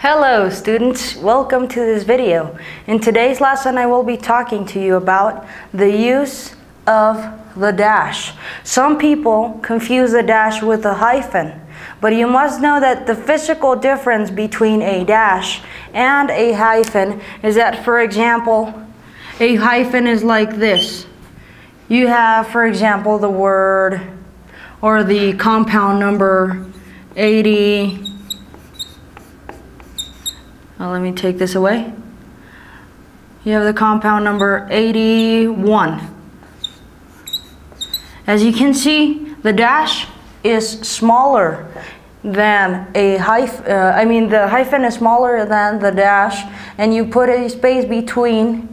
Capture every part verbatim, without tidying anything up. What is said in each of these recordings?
Hello students, welcome to this video. In today's lesson I will be talking to you about the use of the dash. Some people confuse the dash with a hyphen, but you must know that the physical difference between a dash and a hyphen is that, for example, a hyphen is like this. You have, for example, the word or the compound number eighty. Now let me take this away. You have the compound number eighty-one. As you can see, the dash is smaller than a hyphen. Uh, I mean, the hyphen is smaller than the dash, and you put a space between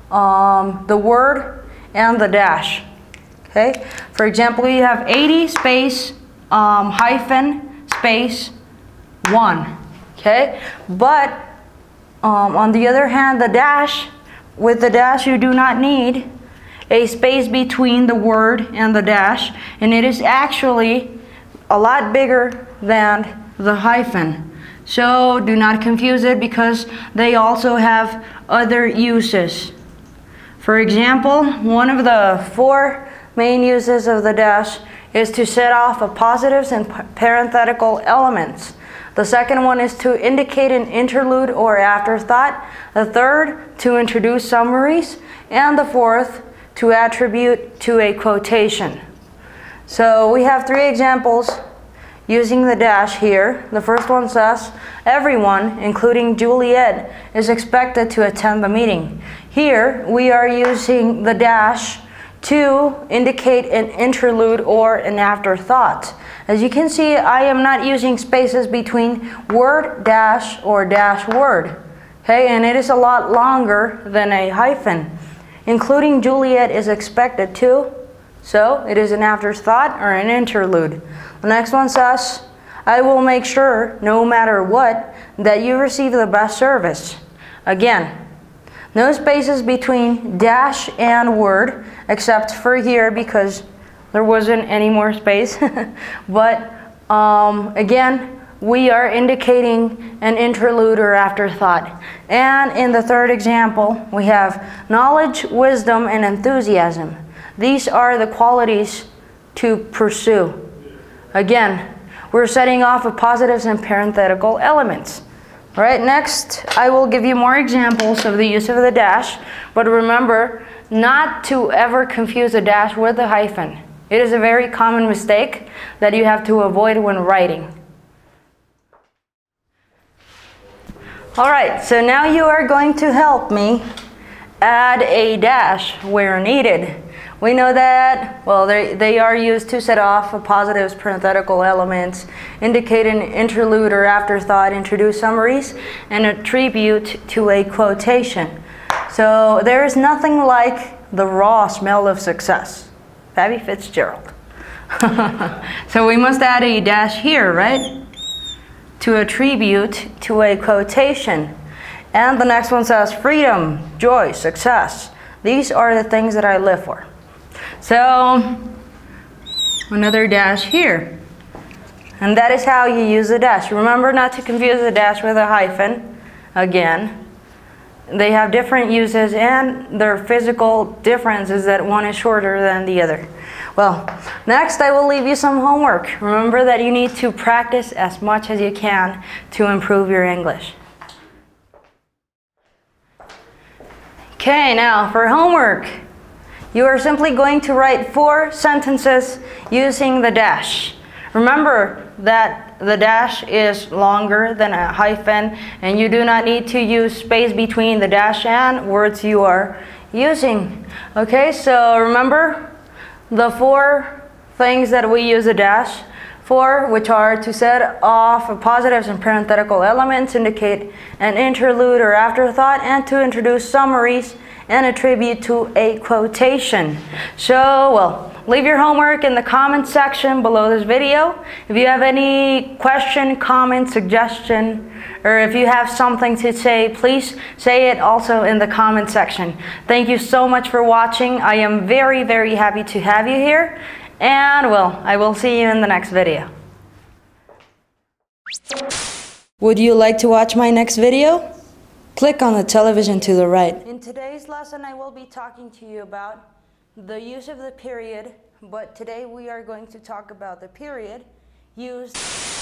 um, the word and the dash. Okay. For example, you have eighty space um, hyphen space one. Okay, but Um, on the other hand, the dash, with the dash you do not need a space between the word and the dash, and it is actually a lot bigger than the hyphen. So do not confuse it, because they also have other uses. For example, one of the four main uses of the dash is to set off positives and parenthetical elements. The second one is to indicate an interlude or afterthought. The third, to introduce summaries. And the fourth, to attribute to a quotation. So we have three examples using the dash here. The first one says, everyone, including Juliet, is expected to attend the meeting. Here we are using the dash to indicate an interlude or an afterthought. As you can see, I am not using spaces between word dash or dash word. Okay, and it is a lot longer than a hyphen. Including Juliet is expected to, so it is an afterthought or an interlude. The next one says, I will make sure, no matter what, that you receive the best service. Again, no spaces between dash and word, except for here because there wasn't any more space. But um, again, we are indicating an interlude or afterthought. And in the third example, we have knowledge, wisdom, and enthusiasm. These are the qualities to pursue. Again, we're setting off of positives and parenthetical elements. All right, next I will give you more examples of the use of the dash, but remember not to ever confuse a dash with a hyphen. It is a very common mistake that you have to avoid when writing. All right, so now you are going to help me add a dash where needed. We know that, well, they, they are used to set off positives, parenthetical elements, indicate an interlude or afterthought, introduce summaries, and attribute to a quotation. So there is nothing like the raw smell of success. Fabby Fitzgerald. So we must add a dash here, right? To attribute to a quotation. And the next one says freedom, joy, success. These are the things that I live for. So another dash here. And that is how you use the dash. Remember not to confuse the dash with a hyphen. Again, they have different uses, and their physical difference is that one is shorter than the other. Well, next I will leave you some homework. Remember that you need to practice as much as you can to improve your English. Okay, now for homework. You are simply going to write four sentences using the dash. Remember that the dash is longer than a hyphen, and you do not need to use space between the dash and words you are using. Okay, so remember the four things that we use a dash for, which are to set off positives and parenthetical elements, indicate an interlude or afterthought, and to introduce summaries and attribute to a quotation. So, well, leave your homework in the comment section below this video. If you have any question, comment, suggestion, or if you have something to say, please say it also in the comment section. Thank you so much for watching. I am very, very happy to have you here. And, well, I will see you in the next video. Would you like to watch my next video? Click on the television to the right. In today's lesson, I will be talking to you about the use of the period, but today we are going to talk about the period used